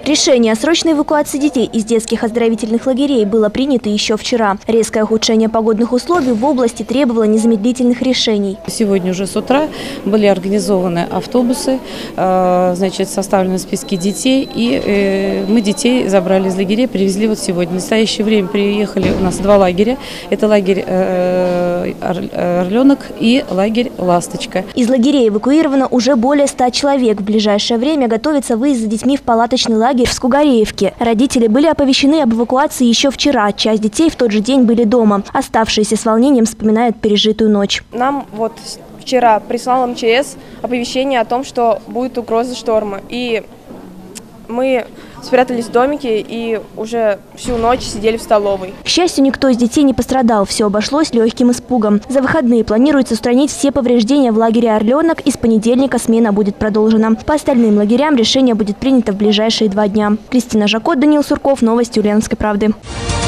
Решение о срочной эвакуации детей из детских оздоровительных лагерей было принято еще вчера. Резкое ухудшение погодных условий в области требовало незамедлительных решений. Сегодня уже с утра были организованы автобусы, составлены списки детей, и мы детей забрали из лагерей, привезли вот сегодня. В настоящее время приехали у нас два лагеря. Это лагерь «Орленок» и лагерь «Ласточка». Из лагерей эвакуировано уже более 100 человек. В ближайшее время готовится выезд за детьми в палаточный лагерь в Скугареевке. Родители были оповещены об эвакуации еще вчера. Часть детей в тот же день были дома. Оставшиеся с волнением вспоминают пережитую ночь. Нам вот вчера прислал МЧС оповещение о том, что будет угроза шторма. И мы спрятались в домике и уже всю ночь сидели в столовой. К счастью, никто из детей не пострадал. Все обошлось легким испугом. За выходные планируется устранить все повреждения в лагере «Орленок», и с понедельника смена будет продолжена. По остальным лагерям решение будет принято в ближайшие 2 дня. Кристина Жакот, Даниил Сурков. Новости Ульяновской правды.